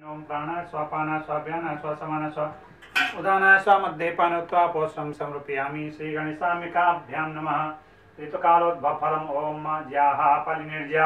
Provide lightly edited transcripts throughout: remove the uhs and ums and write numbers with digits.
ओम प्राण स्वापान स्वाभ्यान स्वसमान स्व उदान स्व मध्यपान उत्वा पोषम समर्पयामि श्री गणेशाम्बिकाभ्यां नमः। ऋतुकालोद्भव फलम ओम ज्याहा फलिनिर्ज्या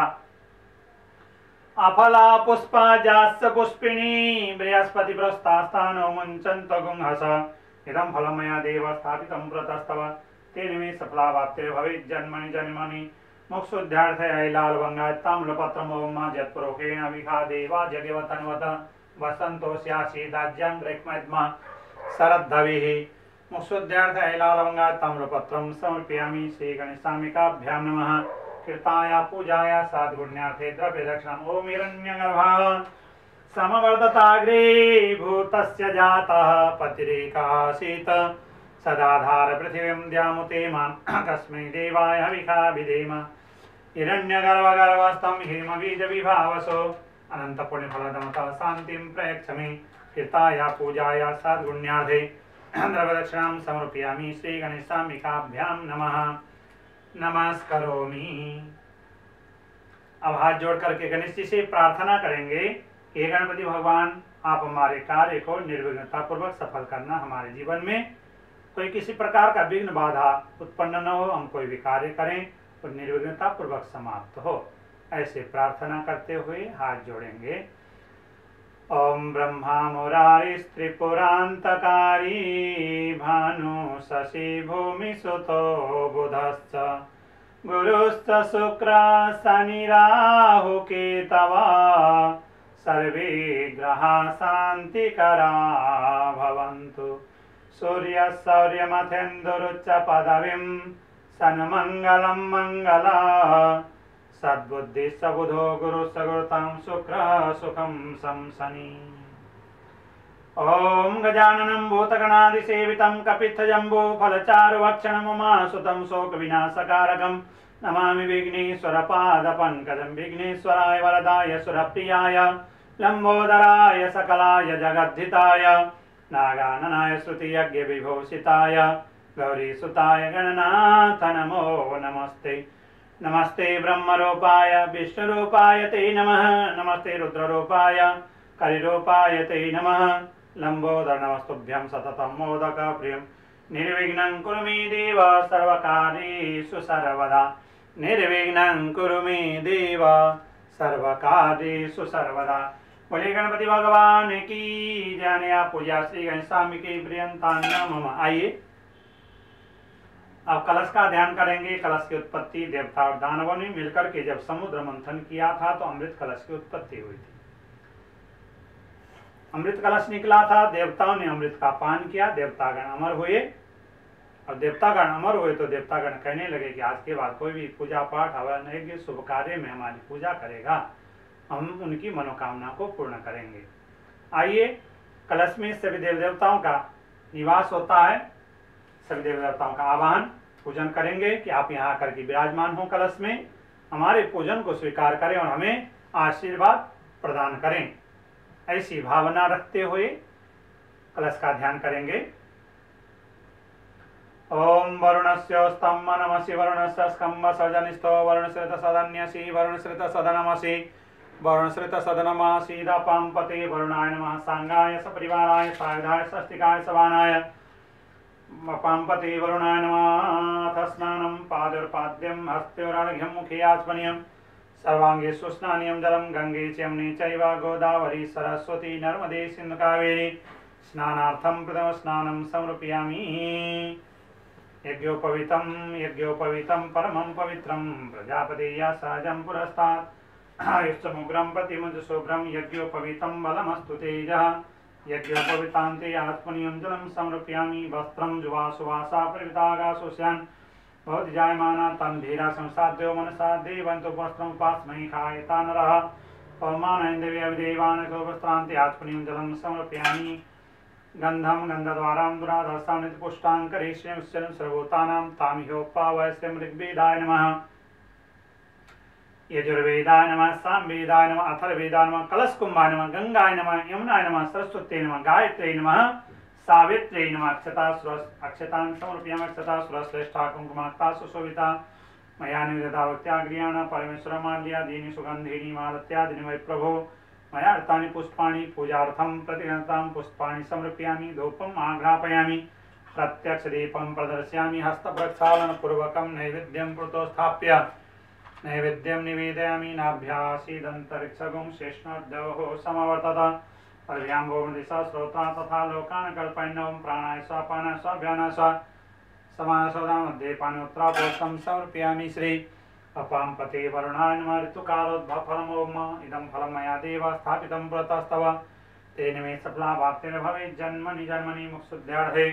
अफला पुष्पा जास्य पुष्पिणी बृहस्पति प्रस्तास्तानो मुञ्चन्त गुंहस इदं फलं मया देव स्थापितं प्रतस्तव तेन मे सफलावाप्तिर् भवेत् जन्मनि जन्मनि मोक्षोद्धार्थाय लालभङ्गाताम्रपत्रम् ओम यत्पुरोहेण विखा देवा जगवतन्वत वसन्तोऽस्यासीदाज्यं ग्रह्मद्मा शरद्धविः मोक्षोद्धार्थाय लालभङ्गाताम्रपत्रं समर्पयामि श्री गणेशाम्बिकाभ्यां नमः। कृताया पूजाया साधुगुण्यार्थे द्रव्य दक्षिणम् ओम हिरण्यगर्भः समवर्धताग्रे भूतस्य जातः पतिरेकासीत् सदाधार पृथिवीं द्यामुते मां कस्मै देवाय हविषा विधेम हिरण्यगर्भगर्भस्थं हेमबीजविभावसो अनन्तपुण्यफलदमतः शान्तिं प्रयच्छमि। कृताया पूजाया साधुगुण्यार्थे द्रव्यदक्षिणां समर्पयामि श्री गणेशाम्बिकाभ्यां नमः। नमस्करोमि। अब हाथ जोड़ करके गणेश जी से प्रार्थना करेंगे कि गणपति भगवान आप हमारे कार्य को निर्विघ्नता पूर्वक सफल करना, हमारे जीवन में कोई किसी प्रकार का विघ्न बाधा उत्पन्न न हो, हम कोई भी कार्य करें तो निर्विघ्नता पूर्वक समाप्त हो। ऐसे प्रार्थना करते हुए हाथ जोड़ेंगे। ओम ब्रह्मा मुरारी त्रिपुरांतकारी भानु शशि भूमि सुतो बुधश्च गुरुश्च शुक्र शनि राहु केतवा सर्वे ग्रहा शांतिकरा भवन्तु। सूर्य सौर्यमथेन्दुरुच्च पदवीं सन्मंगलं मंगला सद्बुद्धि सबुधो गुरु सगुरुतां शुक्र सुखं शंसनि। ओम गजाननं भूतगणादिसेवितं कपित्थजम्बो फलचारुभक्षणं उमासुतं शोकविनाशकारकं नमामि विघ्नेश्वरपादपङ्कजं। विघ्नेश्वराय वरदाय सुरप्रियाय लंबोदराय सकलाय जगद्धिताय नागाननाय श्रुतियज्ञविभूषिताय गौरीसुताय गणनाथ नमो नमस्ते। नमस्ते ब्रह्मरूपाय विष्णुरूपाय ते नमः। नमस्ते रुद्ररूपाय कलिरूपाय ते नमः। लंबोदर नमस्तुभ्यं सततं मोदक प्रियं निर्विघ्नं कुरु मे देव सर्वकार्येषु सर्वदा। निर्विघ्नं कुरु मे देव सर्वकार्येषु सर्वदा। बोले गणपति भगवान की जय। पूजा श्री गणेशाम्बिके प्रियंतां नमः। आइए अब कलश का ध्यान करेंगे। कलश की उत्पत्ति देवता और दानवों ने मिलकर के जब समुद्र मंथन किया था तो अमृत कलश की उत्पत्ति हुई थी। अमृत कलश निकला था, देवताओं ने अमृत का पान किया, देवतागण अमर हुए। और देवतागण अमर हुए तो देवतागण कहने लगे कि आज के बाद कोई भी पूजा पाठ हवन यज्ञ शुभ कार्य में हमारी पूजा करेगा, हम उनकी मनोकामना को पूर्ण करेंगे। आइए कलश में सभी देव देवताओं का निवास होता है, सभी देव देवताओं का आवाहन पूजन करेंगे कि आप यहाँ आकर के विराजमान हो, कलश में हमारे पूजन को स्वीकार करें और हमें आशीर्वाद प्रदान करें। ऐसी भावना रखते हुए कलश का ध्यान करेंगे। ओम वरुणस्य स्तंभ नमसि वरुणस्य स्कंभ सजनिस्थो वरुणश्रित सदन्यसि वरुणश्रित सदनमसि वरुणश्रित सदनमसि दपांपते वरुणाय नमः। सांगाय सपरिवाराय सायुधाय स्वस्तिकाय सवानाय पांपते वरुणाय नमः। अथ स्नानं पादोर्पाद्यं हस्तयोरर्घ्यं मुखे आचमनीयम् सर्वांगे सुस्नानीयं जलं गंगे च यमुने चैव गोदावरी सरस्वती नर्मदे सिन्धु कावेरी स्नानार्थं प्रथम स्नानं समर्पयामि। यज्ञोपवीतं परमं पवित्रं प्रजापतेया सहजं पुरस्तात् युष्टमुग्रं प्रतिमुञ्जशुभ्रं यज्ञोपवीतं बलमस्तु तेजः। यज्ञोपवीतान्ते आत्मनीयं जलं समर्पयामि। वस्त्रं जुवासुवासा परिवृतागासुस्यान् भवति जायमाना तं धीरा संसाद्यो मनसा देवन्तु वस्त्रमुपास्मै खायता नरः। पवमानैन्दव्यविदेवानसो वस्त्रान्ते आत्मनीयं जलं समर्पयामि। गन्धं गन्धद्वारां दुराधस्तां नित्यपुष्टाङ्करे श्रीं सर्वभूतानां तामिहोपावयस्यं ऋग्वेदाय नमः। यजुर्वेदाय नमः, सामवेदाय नमः, अथर्ववेदाय नमः, कलशकुंभाय नमः, गंगाय नमः, यमुनाय नमः, सरस्वत्यै नमः, गायत्र्यै नमः, सावित्र्यै नमः। अक्षतां समर्पयामि। अक्षता सुरश्रेष्ठा कुंकुमाक्ता सुशोभिता मया निवेदिता भक्त्या गृहाण परमेश्वरमाल्या दीनि सुगन्धिनी मालत्यादिनि वै प्रभो मया अर्तानि पुष्पाणि पूजार्थं प्रतिगृह्णातां पुष्पाणि समर्पयामि धूपम् आघ्रापयामि प्रत्यक्षदीपं प्रदर्शयामि हस्तप्रक्षालनपूर्वकं नैवेद्यं पुरतः नैवेद्यं निवेदयामि नाभ्यासीदन्तरिक्षगुं शेषणोद्योः समवर्तत पर्याम्बो दिशा श्रोता तथा लोकान् कल्पयन्नवं प्राणाय स्वापानाय स्वाभ्यानाय समानसोदा मध्ये पानोत्तरापोष्टं समर्पयामि श्री अपां पते वरुणाय नमः ऋतुकालोद्भवफलमोम इदं फलं मया देव स्थापितं पुरतस्तव तेन मे सफला वाप्तिर्भवेत् जन्मनि जन्मनि मुक्तिसिद्ध्यर्थे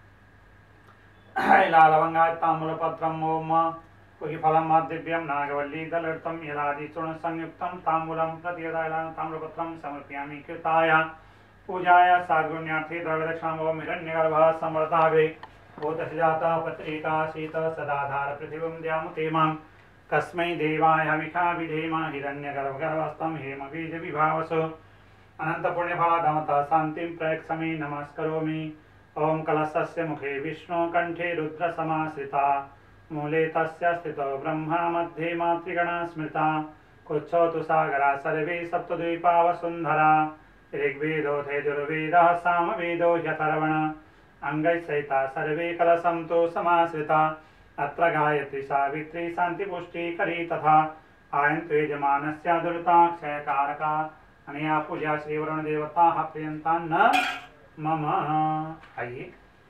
लालवङ्गाय ताम्बूलपत्रम् ओम कुकिफलं दिव्यं नागवल्लीदलर्तं यदादिचूर्णसंयुक्तं ताम्बूलं प्रतियदाय ताम्रपत्रं समर्पयामि कृताय पूजाय साद्गुण्यार्थे द्रव्यदक्षिणां ओम हिरण्यगर्भः समर्तावे भूतसिजातः पत्रिकासीत सदाधार पृथिवीं द्यामुते मां कस्मै देवाय हविषा विधेम हिरण्यगर्भगर्भस्थं हेमबीजविभावसो अनन्तपुण्यफलादमतः शान्तिं प्रयक्षमे नमस्करोमि ओं कलशस्य मुखे विष्णु कंठे रुद्र समाश्रिता मूले तस्य स्थितो ब्रह्मा मध्ये मातृगणा स्मृता कुच्छो तु सागरा सर्वे सप्तद्वीपा वसुन्धरा ऋग्वेदो यजुर्वेदः सामवेदो ह्यथर्वण अंगैः सहिता सर्वे कलशं तु समाश्रिता अत्र गायत्री सावित्री शान्तिपुष्टिकरी तथा आयन्तु यजमानस्य दुरिताक्षयकारका अनया पूजा श्रीवरुण देवताः प्रियन्तान्न मम। आइए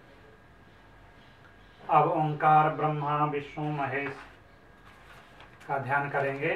अब ओंकार ब्रह्मा विष्णु महेश का ध्यान करेंगे।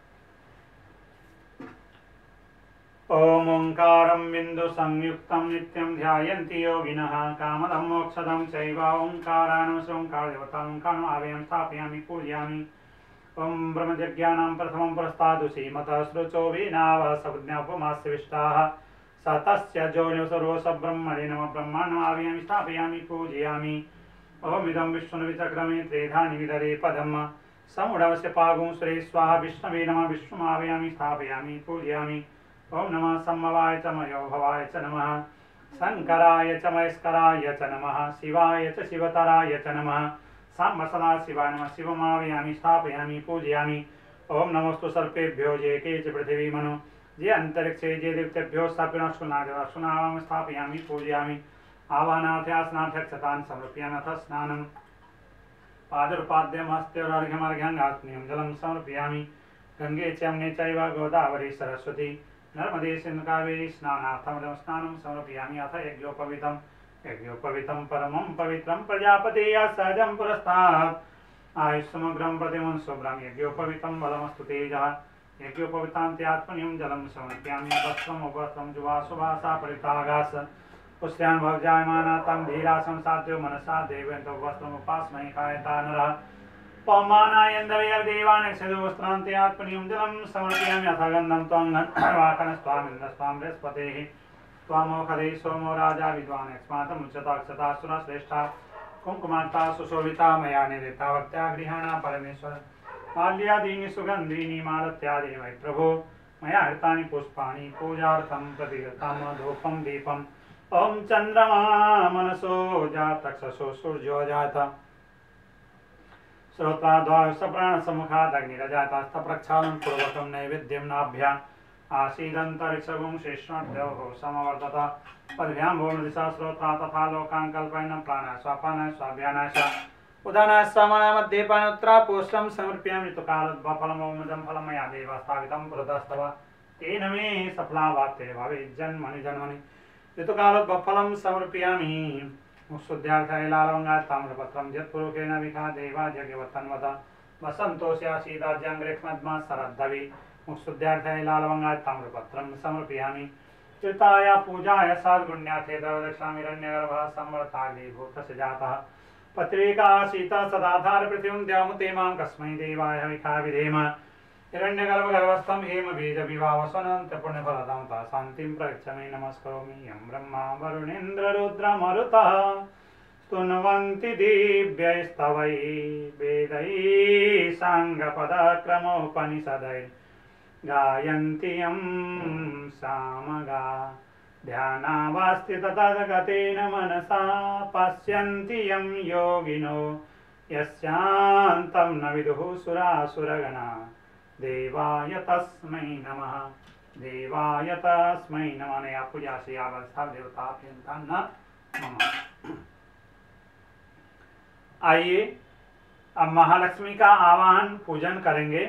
ओम ओंकारं बिंदु संयुक्तं नित्यं ध्यायन्ति योगिनः कामदं मोक्षदं चैव ओंकारानं ओंकार देवता ओंकारम् आवेयं स्थापयामि पूजयामि। ओम ब्रह्मज्ञानां प्रथमं प्रस्तादुषि मतः श्रुचो वीणावः सज्ञापमास्यविष्टाः स तस्य जोनिः सर्वोऽस ब्रह्मणे नमः ब्रह्माण्डम् आवेयं स्थापयामि पूजयामि। ओमिदं विष्णुविचक्रमे त्रेधानि विदरे पदम् समुढवस्य पागुं सुरे स्वाहा विष्णवे नमः विष्णुमावयामि स्थापयामि पूजयामि। ओम नमः सम्भवाय च मयोभवाय च नमः शंकराय च महेश्वराय च नमः शिवाय च शिवतराय च नमः साम्ब सदा शिवाय नमः शिवमावयामि स्थापयामि पूजयामि। ओम नमोस्तु सर्पेभ्यो ये के च पृथिवी मनु ये अंतरिक्षे जे देवतेभ्यो सुनाम स्थापयामि पूजयामि। आवाहनार्थ्यासनार्थक्षतान् समर्पयामि अथ स्नानं पादुर्पाद्यमस्त्योर्घ्यमर्घ्यङ्गात्म्यं जलं समर्पयामि। गंगे च यमुने चैव गोदावरी सरस्वती नर्मदे सिन्धु कावेरी स्नानार्थं स्नानं समर्पयामि। अथ यज्ञोपवीतं परमं पवित्रं प्रजापतेः सहजं पुरस्तात् आयुष्समग्रं प्रतिमं शुभ्रं यज्ञोपवीतं बलमस्तु तेजः यज्ञोपवीतान्त्यात्मनिं जलं समर्पयामि। वस्त्रम् उपवस्त्रं जुवासुवासा परितागास पुष्यान् भवजायमाना तं धीरासं साध्यो मनसा देवयन्तो वस्त्रमुपास्महे कायता नरः पवमानायन्दवैर्देवान् वस्त्रान्त्यात्मनिं जलं समर्पयामि। अथ गन्धं त्वं वाकनस्त्वामिन्द्रस्त्वां बृहस्पतेः त्वामोखदे सोमो राजा विद्वान् यक्ष्मातमुच्यताक्षता सुरश्रेष्ठा कुङ्कुमार्ता सुशोभिता मया निवेदिता भक्त्या गृहाणा परमेश्वर माल्यादीनि सुगन्धीनि मालत्यादीनि वै प्रभो मया हृतानि पुष्पाणि पूजार्थं प्रतिगृह्णामि धूपं दीपम्। ओम चंद्रमा मनसो जातक्षसो सूर्यो जात श्रोत्राद्वायुः प्राणसमुखादग्निरजातस्थ प्रक्षालनं पूर्वकं नैवेद्यं नाभ्या आसीदन्तरिक्षगुं शेषणोद्योः समवर्तत पद्भ्यां भूर्दिशा श्रोत्रा तथा लोकान् कल्पयन् प्राणाय स्वापानाय स्वाभ्यानाय उदानाय समानाय मध्ये पानोत्तरापोष्टं समर्पयामि। ऋतुकालोद्भवफलमोमिदं फलं मया देव स्थापितं पुरतस्तव तेन मे सफला वाप्तिर्भवेत् जन्मनि जन्मनि ऋतुकालोद्भवफलं समर्पयामि। मुक्तिसिद्ध्यार्थाय लालवङ्गाय ताम्रपत्रं यत्पुरुषेण विखा देवा जगवतन्वत वसन्तोऽस्यासीदाज्याङ्ग्रेक्ष्मद्मा शरद्धवि मुक्तिसिद्ध्यार्थाय लालवङ्गाय ताम्रपत्रं समर्पयामि। कृताय पूजाय साद्गुण्यार्थे द्रव्यदक्षिणां हिरण्यगर्भः संवर्ताग्नि भूतसिजातः पत्रिकासीतः सदाधार पृथिवीं द्यामुते मां कस्मै देवाय हविषा विधेम हिरण्यगर्भगर्भस्थं हेमबीजविभावसनन्तपुण्यफलदं ता शान्तिं प्रयच्छमे नमस्करोमि। यं ब्रह्मा वरुणेन्द्ररुद्रमरुतः स्तुन्वन्ति दिव्यैस्तवैः वेदैः साङ्गपदक्रमोपनिषदैः गायन्ति यं सामगा ध्यानावस्थित तद्गतेन मनसा पश्यन्ति यं योगिनो यस्यान्तं न विदुः सुरासुरगणा देवाय तस्मै नमः। देवाय तस्मै नमः। नया पूजा से अवस्था देवता अत्यंता न मम। आइए अब महालक्ष्मी का आवाहन पूजन करेंगे।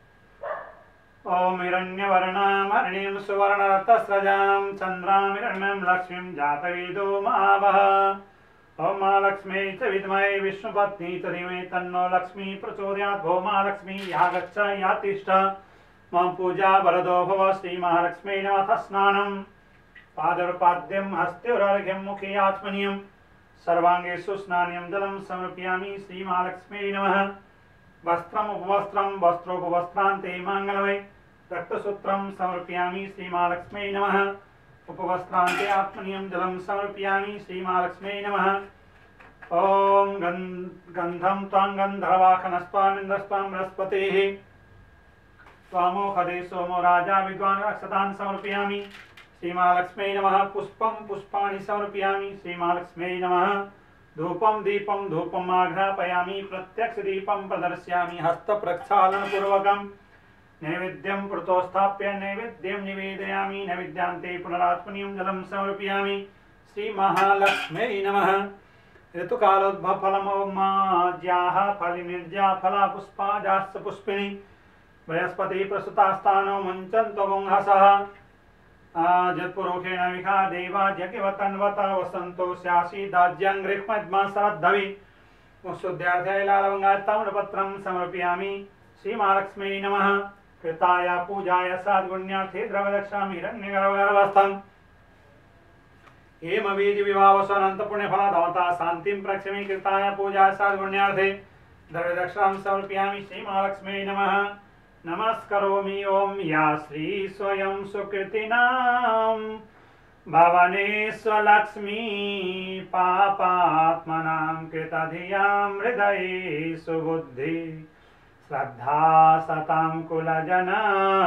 ओम हिरण्यवर्णां हरिणीं सुवर्णरत्नस्रजां चंद्रां हिरण्यं लक्ष्मीं जातवेदो महावः। ओम महालक्ष्मी च विद्महे विष्णुपत्नी च धीमहि तन्नो लक्ष्मी प्रचोदयात्। भो महालक्ष्मी या गच्छ या तिष्ठ मम पूजा वरदो भव। श्री महालक्ष्मी नमः। स्नानं पादर्पाद्यं हस्तेर्घ्यं मुखे आचमनीयं सर्वांगेषु स्नानीयं जलं समर्पयामि। श्री महालक्ष्मी नमः। वस्त्रम् उपवस्त्रं वस्त्रोपवस्त्रान्ते माङ्गलमये रक्तसूत्रं समर्पयामि। श्री महालक्ष्मी नमः। उपवस्त्रान्ते आत्मनीयं जलं समर्पयामि। श्री महालक्ष्मी नमः। ओम गन्धं त्वां गन्धर्वाखनस्त्वामिन्द्रस्त्वां बृहस्पतिः त्वामोखदे सोमो राजा विद्वान् रक्षतान् समर्पयामि। श्री महालक्ष्मी नमः। पुष्पं पुष्पाणि समर्पयामि। श्री महालक्ष्मी नमः। धूपं दीपं धूपम् आघ्रापयामि। प्रत्यक्ष दीपं प्रदर्शयामि हस्तप्रक्षालनपूर्वकं। नैवेद्यं पुरतोस्थाप्य नैवेद्यं निवेदयामि। नैवेद्यान्ते पुनरात्मनीयं जलं समर्पयामि। श्री महालक्ष्मी नमः। ऋतुकालोद्भवफलमोमाज्याः फलिनिर्जा फला पुष्पाजाश्च पुष्पिणी बृहस्पति प्रसुतास्तानो मुञ्चन्तो गुंहसः। जत्पुरुषेण विखा देवा यज्ञवतन्वत वसन्तो स्यासि दाज्यङ्घ्रिक्मद्मा शरद्धवि मुक्तुद्यार्थाय लालवङ्गाताम्रपत्रं समर्पयामि। श्री महालक्ष्मी नमः। कृताय पूजाय साद्गुण्यार्थे द्रव्यदक्षामि हिरण्यगर्भस्थम्। हेमवीर्य विवाहवसनन्तपुण्यफलदाता शान्तिं प्रक्षमि। कृताय पूजाय साद्गुण्यार्थे द्रव्यदक्षां समर्पयामि। श्री महालक्ष्मी नमः। नमस्करोमि ओम या श्री स्वयं सुकृतिनां भवने स्वलक्ष्मी पापात्मनां कृतधियां हृदये सुबुद्धि श्रद्धा सतां कुलजना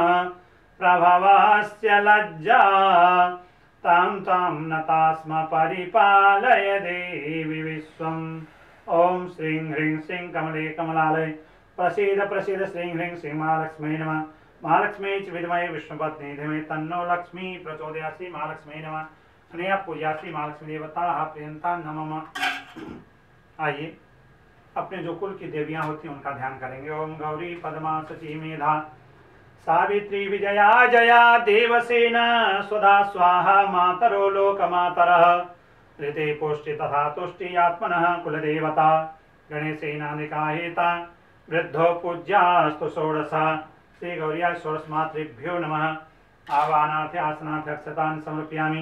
प्रभवस्य लज्जा तां तां नता स्म परिपालय देवी विश्वम्। ओम श्रीं ह्रीं श्रीं कमले कमलालय प्रसीद प्रसीद श्रीं ह्रीं श्री महालक्ष्मी नमः। महालक्ष्मी च विद्महे विष्णुपत्नी धीमहि तन्नो लक्ष्मी प्रचोदयात्। श्री महालक्ष्मी नमः। अनया पूजा श्री महालक्ष्मी देवता प्रियंता नमः। आइए अपने जो कुल की देवियां होती हैं उनका ध्यान करेंगे। ओम गौरी पद्मा सची मेधा सावित्री विजया जया देवसेना स्वधा स्वाहा मातरो लोकमातरः ऋते पुष्टि तथा तुष्टि आत्मनः कुलदेवता गणेशेनानिकाहेता वृद्धो पूज्यास्तु षोडशा। श्री गौर्या षोडश मातृभ्यो नमः। आवाहनार्थे आसनार्थे अक्षतान् समर्पयामि।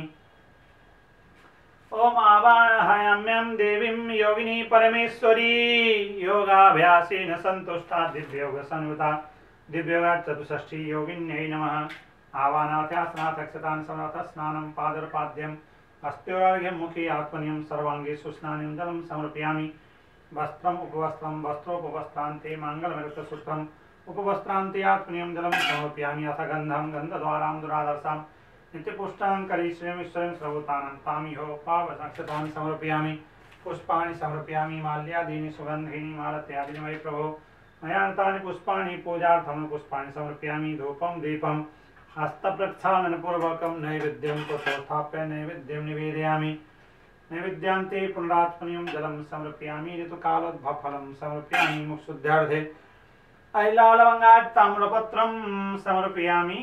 ओम आवाहयाम्यं देवीं योगिनी परमेश्वरी योगाभ्यासेन संतुष्टा दिव्ययोग संयुता दिव्ययोग चतुष्षष्ठी योगिन्यै नमः। आवाहनार्थे आसनार्थे अक्षतान् समर्पयामि। स्नानं पादर्पाद्यं हस्तेर्घ्यं मुखे आत्मनीयं सर्वाङ्गेषु स्नानीयं जलं समर्पयामि। वस्त्रम् उपवस्त्रं वस्त्रोपवस्त्रान्ते माङ्गलमृतसूत्रम् उपवस्त्रान्ते आत्मनीयं जलं समर्पयामि। अथ गन्धं गन्धद्वारां दुरादर्शां नित्यपुष्टां करीश्वरीं श्रवतानं तामिहोपावनक्षतान् समर्पयामि। पुष्पाणि समर्पयामि। माल्यादीनि सुगन्धीनि मालत्यादीनि मयि प्रभो मया तानि पुष्पाणि पूजार्थं पुष्पाणि समर्पयामि। धूपं दीपं हस्तप्रक्षालनपूर्वकं नैवेद्यं पुरतोस्थाप्य नैवेद्यं निवेदयामि। नैवेद्यान्ते पुनरात्मनीयं जलं समर्पयामि। ऋतुकालोद्भवफलं समर्पयामि। मुक्षुद्यार्थे ऐलालवङ्गात् ताम्रपत्रं समर्पयामि।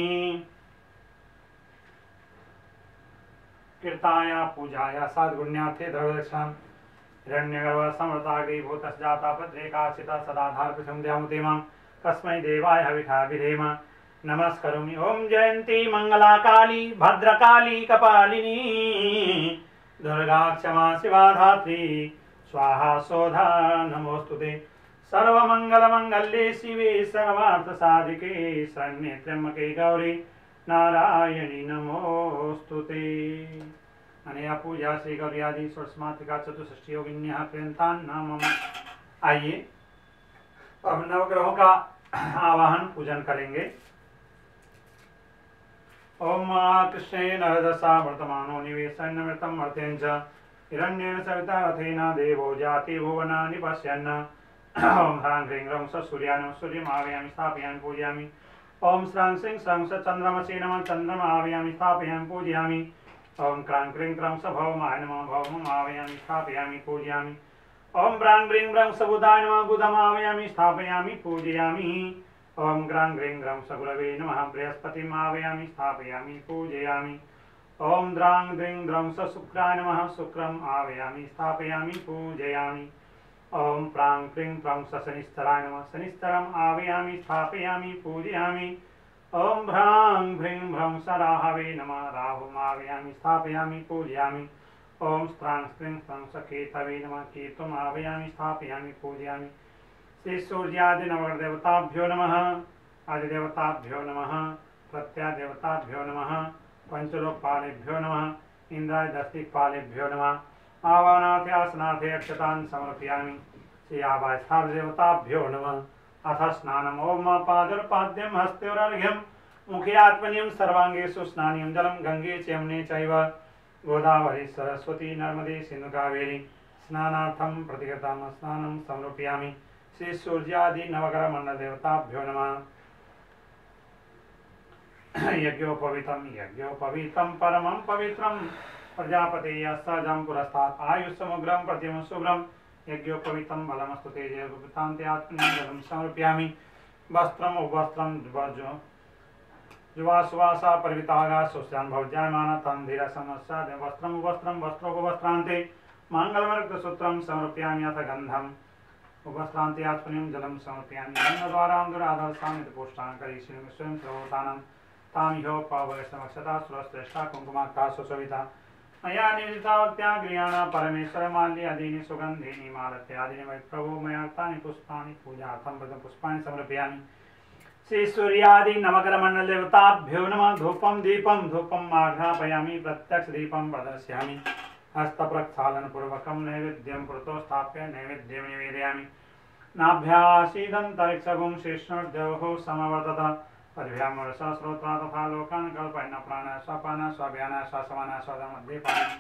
कृताय पूजाय साद्गुण्यार्थे द्रव्यदक्षां हिरण्यगर्भसमृताग्रीभूतस्जाता भद्रेकाचिता सदाधारपृथं ध्यामुते मां कस्मै देवाय हविषा विधेम। नमस्करोमि। ओम जयन्ती मंगला काली भद्रकाली कपालिनी दुर्गा क्षमा शिवा धात्री स्वाहा सोधा नमोस्तुते। सर्वमंगलमंगल्ये शिवे सर्वार्थसाधिके शरण्ये त्र्यंबके गौरी नारायणी नमोस्तुते। अनया पूजा श्री गौरी आदि षोडशमातृका चतुष्षष्ठी योगिन्यः प्रियंतान् नमः। आइए अब नवग्रहों का आवाहन पूजन करेंगे। ओम कृष्णेन हृदसा वर्तमानो निवेशन्नमृतं मर्त्यं च हिरण्येन सविता रथेन देवो जाति भुवनानि पश्यन्। ओम ह्रां ह्रीं ह्रौं सूर्यानं सूर्यम् आवाहयामि स्थापयामि पूजयामि। ओम श्रां सिं श्रां स चंद्रमसे नमः चंद्रमा आवायामि स्थापयामि पूजयामि। ओम क्रां क्रीं क्रौं स भौमाय नमः भौमम् आवायामि स्थापयामि पूजयामि। ओम ब्रां ब्रीं ब्रं स बुधाय नमः बुधम् आवायामि स्थापयामि पूजयामि। ओम ग्रां ग्रीं ग्रौं स गुरवे नमः बृहस्पतिम् आवायामि स्थापयामि पूजयामि। ओम द्रां द्रीं द्रौं स शुक्राय नमः शुक्रम् आवायामि स्थापयामि पूजयामि। ओम प्रां क्रीं प्रौं स शनिश्चराय नमः शनिश्चरम् आवायामि स्थापयामि पूजयामि। ओम भ्रां भ्रीं भ्रौं स राहवे नमः राहुम् आवायामि स्थापयामि पूजयामि। ओम स्त्रां स्त्रीं स्त्रं स केतवे नमः केतुम् आवायामि स्थापयामि पूजयामि। श्री सूर्यादि नवग्रहदेवताभ्यो नमः। आदिदेवताभ्यो नमः। प्रत्यादेवताभ्यो नमः। पंचलोकपालेभ्यो नमः। इंद्रादिदिक्पालेभ्यो नमः। आवाहनार्थे आसनार्थे अक्षतान् समर्पयामि। श्री आवास्थादेवताभ्यो नमः। अथ स्नानम्। ओम पादोर्पाद्यं हस्तयोरर्घ्यं मुखे आत्मनीयं सर्वांगेषु स्नानीयं जलं गंगे च यमुने चैव गोदावरी सरस्वती नर्मदे सिन्धु कावेरी स्नानार्थं प्रतिगतं स्नानं समर्पयामि। श्री सूर्यादि नवग्रह मंडल देवताभ्यो नमः। यज्ञोपवीतं परमं पवित्रं प्रजापतेः सहजं पुरस्तात् आयुष्समुग्रं प्रतिमं शुभ्रं यज्ञोपवीतं बलमस्तु तेजोपवीतान्ते आत्मनिर्भरं समर्पयामि। वस्त्रम् उपवस्त्रं जुवासुवासा परिवितागा सुस्यान् भवजायमाना तं धीरसमस्या वस्त्रम् उपवस्त्रं वस्त्रोपवस्त्रान्ते माङ्गलमर्कसूत्रं समर्पयामि। अथ गन्धम् उपवस्त्रान्ते आत्मनिं जलं समर्पयामि। गन्धद्वारां दुराधर्षामिति पोष्टान् करिष्यामि स्वयं सर्वभूतानां तामिहोपवैष्णवक्षता सुरश्रेष्ठा कुङ्कुमाख्या सुशोभिता मया निवेदिता गृहाणा परमेश्वरमाल्य अदीनि सुगन्धीनि मालत्यादीनि वै प्रभो मयार्तानि पुष्पाणि पूजार्थं पुष्पाणि समर्पयामि। श्री सूर्यादि नवग्रह मंडल देवताभ्यो नमः। धूपं दीपं धूपं आघ्रापयामि प्रत्यक्ष दीपं प्रदर्शयामि। हस्तप्रक्षालन पूर्वकं नैवेद्यं पुरतो स्थाप्य नैवेद्यं निवेदयामि। नाभ्यासीदन्तरिक्षगुं शिष्णुर्देवः समवर्तत पद्भ्यां वर्षा श्रोत्रा तथा लोकान् कल्पयन् प्राणः स्वपानः स्वाभ्यानः स्वसमानः स्वदमध्यपानः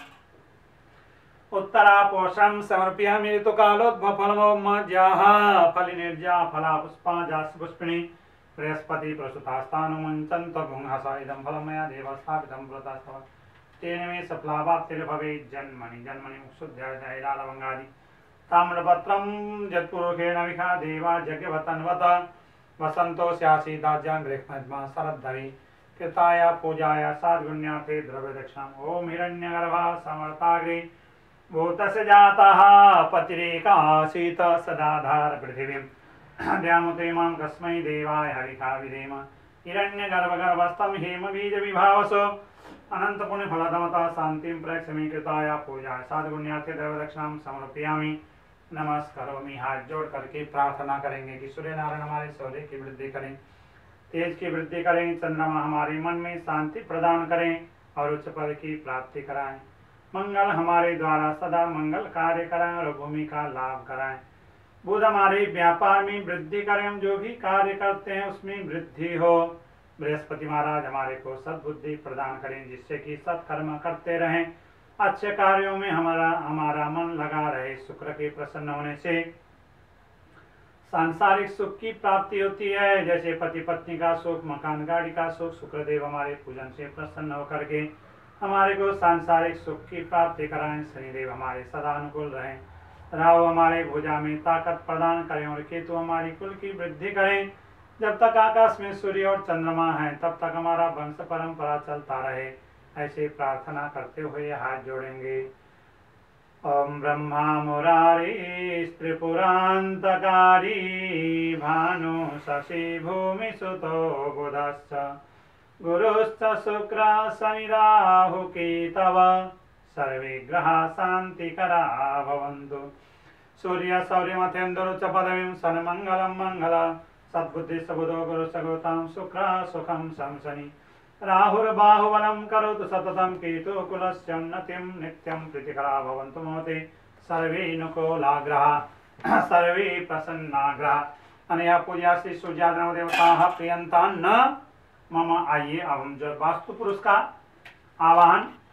उत्तरापोषं समर्पयामि। ऋतुकालोद्भवफलमोमज्याः फलिनिर्जा फला पुष्पा जास्य पुष्पिणी बृहस्पति प्रसुतास्तानुमुञ्चन्तो गुंहस इदं फलं मया देव स्थापितं पुरतस्तव तेन मे सफलावाप्तिर्भवेत् जन्मनि जन्मनि मुक्षुद्यालवङ्गादि ताम्रपत्रं यत्पुरुषेण विखा देवा यज्ञवतन्वत वसन्तो स्यासीदाज्यां गृह्णद्मा शरद्धरि कृताया पूजाया साद्गुण्यार्थे द्रव्यदक्षिणाम्। ओम हिरण्यगर्भः समर्ताग्रे भूतस्य जातः पतिरेकासीत सदाधार पृथिवीं द्यामुते मां कस्मै देवाय हरिका विधेम। हिरण्यगर्भगर्भस्थं हेमबीजविभावसो अनन्तपुण्यफलदमतः शान्तिं प्रयक्षमे कृताया पूजाया साद्गुण्यार्थे द्रव्यदक्षिणां समर्पयामि। नमस्करोमि। हाथ जोड़ करके प्रार्थना करेंगे कि सूर्य नारायण हमारे शौर्य की वृद्धि करें, तेज की वृद्धि करें, चंद्रमा हमारे मन में शांति प्रदान करें और उच्च पद की प्राप्ति कराएं। मंगल हमारे द्वारा सदा मंगल कार्य कराएं और भूमि का लाभ कराएं। बुध हमारे व्यापार में वृद्धि करें, हम जो भी कार्य करते हैं उसमें वृद्धि हो। बृहस्पति महाराज हमारे को सद्बुद्धि प्रदान करें जिससे कि सत्कर्म करते रहें, अच्छे कार्यों में हमारा मन लगा रहे। शुक्र के प्रसन्न होने से सांसारिक सुख की प्राप्ति होती है, जैसे पति पत्नी का सुख, मकान गाड़ी का सुख। शुक्रदेव हमारे पूजन से प्रसन्न होकर के हमारे को सांसारिक सुख की प्राप्ति कराएं। शनिदेव हमारे सदा अनुकूल रहें। राहु हमारे भुजा में ताकत प्रदान करें और केतु हमारी कुल की वृद्धि करें। जब तक आकाश में सूर्य और चंद्रमा है तब तक हमारा वंश परंपरा चलता रहे। ऐसे प्रार्थना करते हुए हाथ जोड़ेंगे। ओम ब्रह्मा मुरारी त्रिपुरांतकारी भानु शशि भूमि सुतो बुधश्च गुरुश्च शुक्र शनि राहु केतव सर्वे ग्रहा शांतिकरा भवन्तु। सूर्य सौर्यमथेन्दुर् च पदवीं सन्मंगलं मंगल सद्बुद्धि सबुधो गुरु सगोतां शुक्र सुखं शंसनि राहुर्बाहुबलं करोतु सततं केतु कुलस्योन्नतिं नित्यं प्रीतिकरा भवन्तु मोते सर्वे नुकूलाग्रहा सर्वे प्रसन्नाग्रहा। अनया पूजा श्री सूर्यादि देवताः प्रियन्तान् न मम। आइए अब हम जो वास्तु पुरुष का आवाहन